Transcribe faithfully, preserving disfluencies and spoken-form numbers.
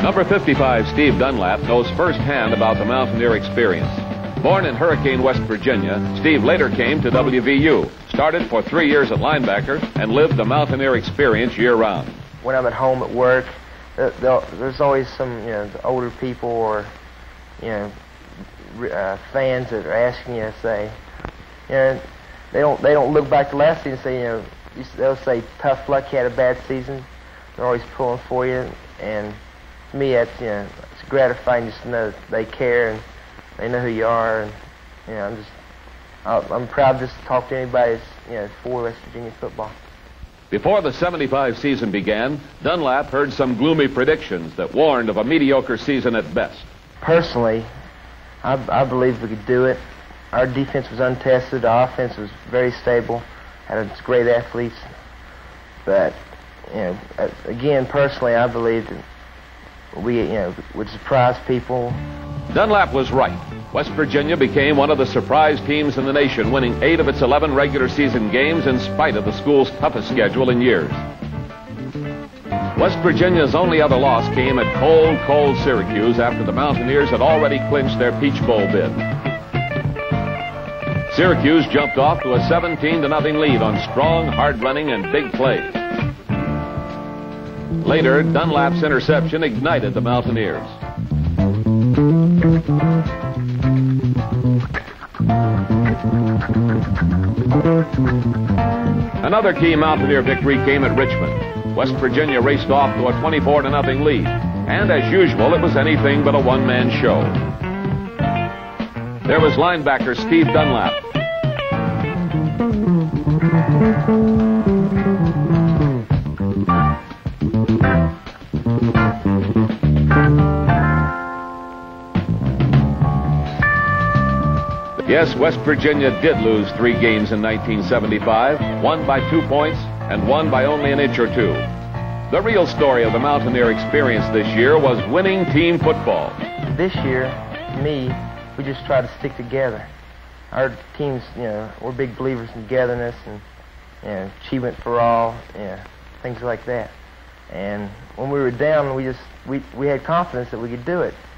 Number fifty-five, Steve Dunlap, knows firsthand about the Mountaineer experience. Born in Hurricane, West Virginia, Steve later came to W V U, started for three years at linebacker, and lived the Mountaineer experience year-round. When I'm at home at work, there's always some, you know, older people or, you know, uh, fans that are asking you to say, you know, they don't they don't look back to last season and say, you know, they'll say tough luck, you had a bad season. They're always pulling for you, and to me, that's, you know, it's gratifying just to know that they care and they know who you are, and, you know, I'm just, I'm proud just to talk to anybody that's, you know, for West Virginia football. Before the seventy-five season began, Dunlap heard some gloomy predictions that warned of a mediocre season at best. Personally, I, I believe we could do it. Our defense was untested, our offense was very stable, had great athletes, but, you know, again, personally, I believe that we, you know, would surprise people. Dunlap was right. West Virginia became one of the surprise teams in the nation, winning eight of its eleven regular season games in spite of the school's toughest schedule in years. West Virginia's only other loss came at cold, cold Syracuse after the Mountaineers had already clinched their Peach Bowl bid. Syracuse jumped off to a seventeen to nothing lead on strong, hard running, and big plays. Later, Dunlap's interception ignited the Mountaineers. Another key Mountaineer victory came at Richmond. West Virginia raced off to a twenty-four to nothing lead, and as usual, it was anything but a one-man show. There was linebacker Steve Dunlap. Yes, West Virginia did lose three games in nineteen seventy-five, one by two points and one by only an inch or two. The real story of the Mountaineer experience this year was winning team football. This year, me, we just try to stick together. Our teams, you know, we're big believers in togetherness and, you know, achievement for all, you know, things like that. And when we were down, we just we we had confidence that we could do it.